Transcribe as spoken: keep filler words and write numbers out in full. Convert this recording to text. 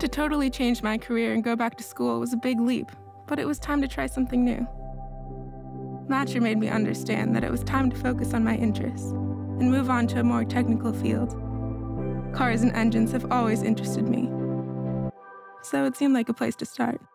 To totally change my career and go back to school was a big leap, but it was time to try something new. MAZHR made me understand that it was time to focus on my interests and move on to a more technical field. Cars and engines have always interested me, so it seemed like a place to start.